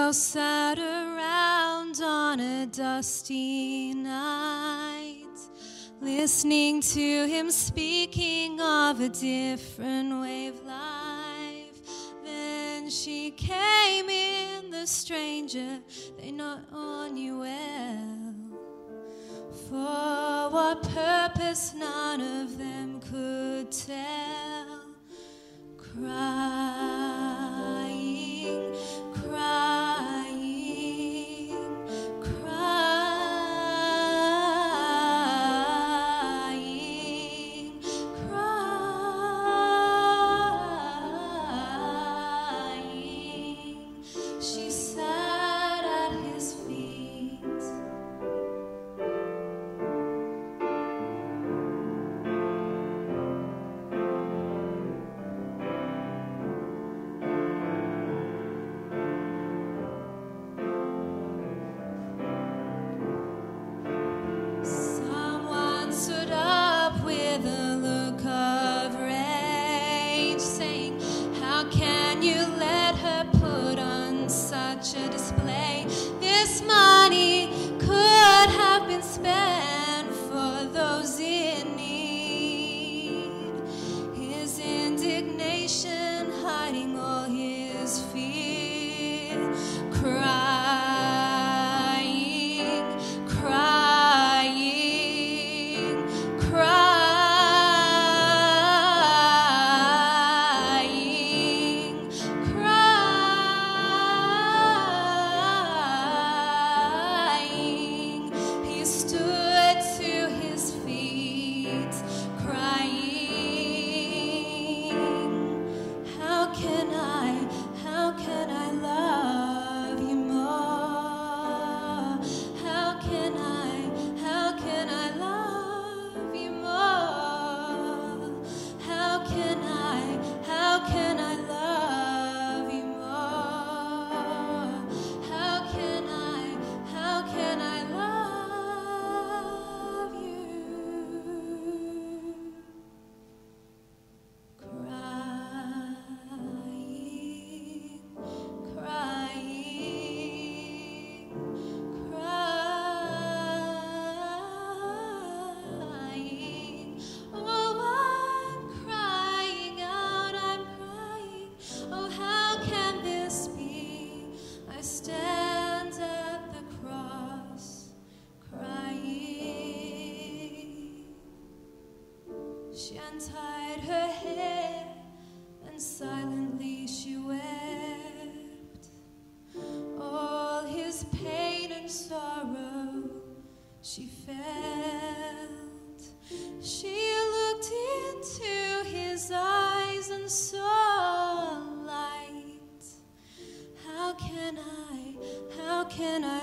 So sat around on a dusty night, listening to him speaking of a different way of life. Then she came in, the stranger, they not on you well. For what purpose none of them could tell. Crying, crying, crying, crying. She sat at his feet. Someone stood up with a look of rage, saying, how can you let her put on such a display? This money could have been spent for those in need. His indignation hiding all his fear. Crying, crying, crying, crying. He stood to his feet, crying. How can I love you more? How can I love you more? How can I love you more? How can I love you? Crying, crying, crying. Oh, I'm crying out, I'm crying. Oh, how can this be? I stand at the cross, crying. She untied her hair and silently she wept. All his pain and sorrow she felt. She looked into his eyes and saw light. How can I